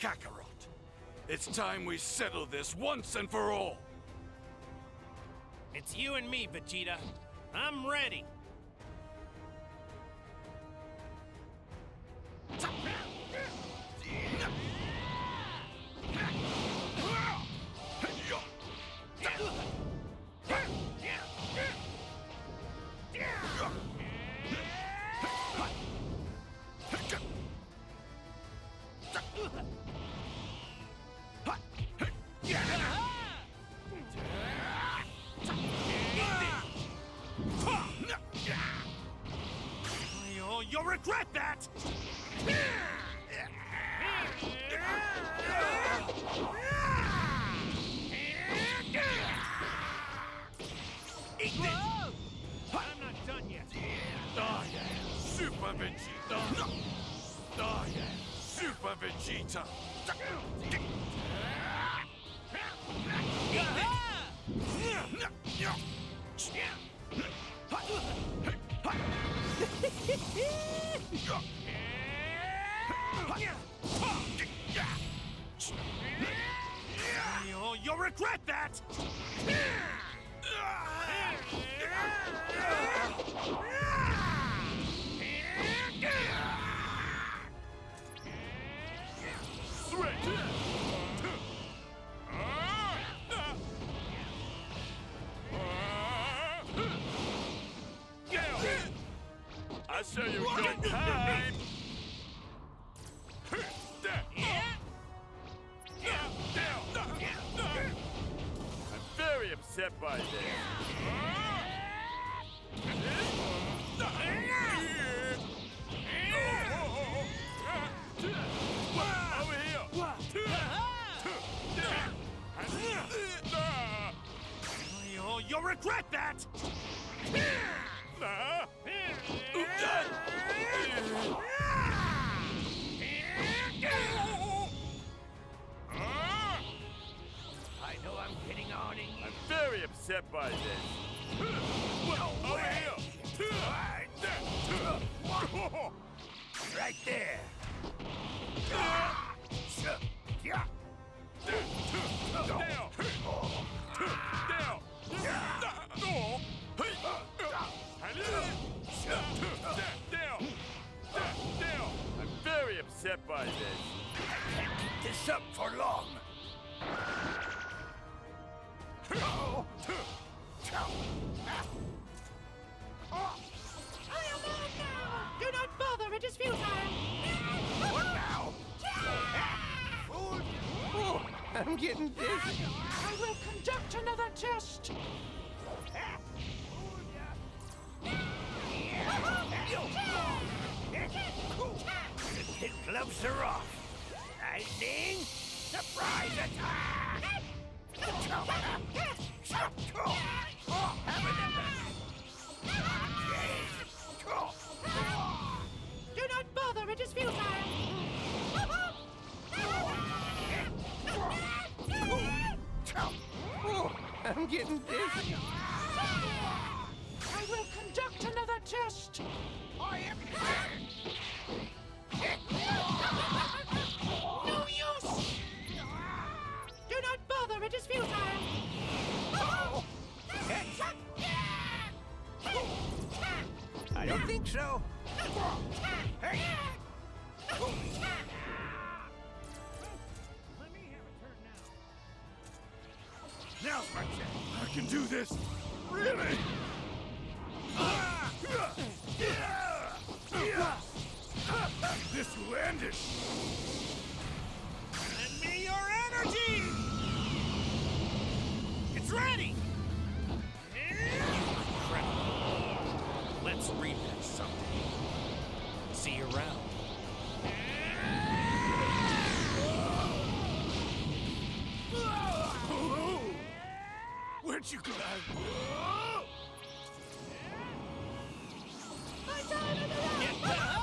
Kakarot. It's time we settle this once and for all. It's you and me, Vegeta. I'm ready. You'll regret that! Eat this! I'm not done yet. Oh yeah, Super Vegeta. Oh yeah, Super Vegeta. You'll regret that! I show you good time. I'm very upset by this. Over here. You'll regret that! I know I'm getting on in you. I'm very upset by this. Over here. Right there. I'm very upset by this. I can't keep this up for long. Do not bother, it is futile! What now? Oh, I'm getting dizzy. I will conduct another test! The kid gloves are off. Lightning! Surprise attack! Do not bother, it is futile! Oh, I'm getting dizzy. I will conduct another test! No use! Do not bother, it is futile! I don't think so. Now's my chance. I can do this. Really? This will end it. Lend me your energy! It's ready! Incredible. Let's rematch someday. See you around. Where'd you go? Get back!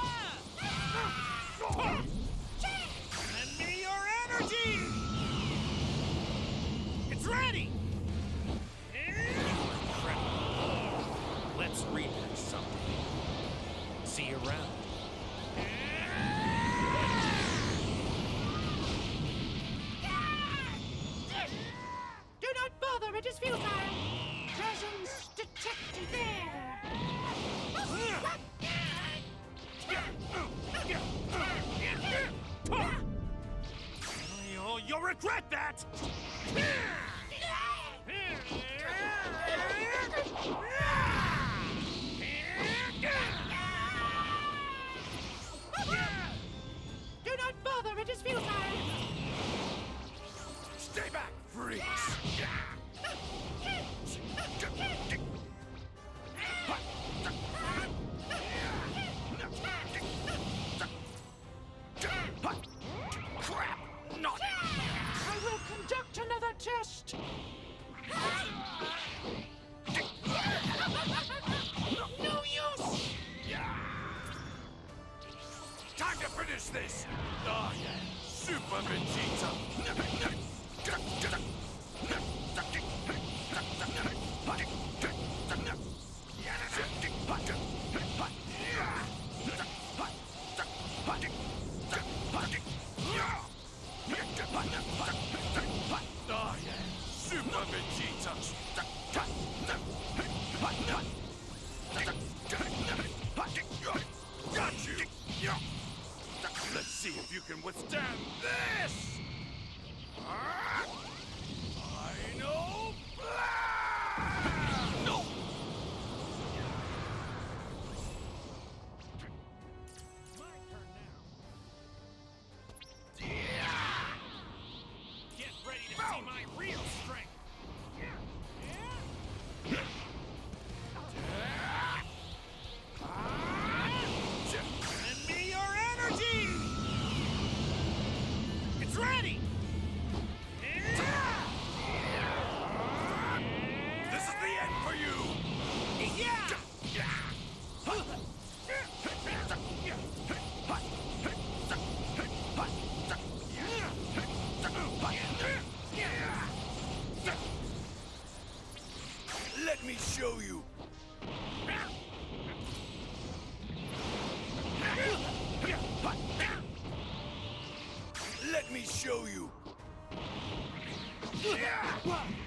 Lend me your energy! It's ready! Incredible. Let's rematch someday. See you around. regret that! Do not bother, it is futile. Stay back, freaks! Crap! Not I will conduct another test. No use. time to finish this! Oh, yeah. Super Vegeta! Oh, yeah. Super Vegeta! Got you! Let's see if you can withstand this! Final blast! No! My turn now. Get ready to see my real strength. Send me your energy! It's ready! This is the end for you! Let me show you! Let me show you!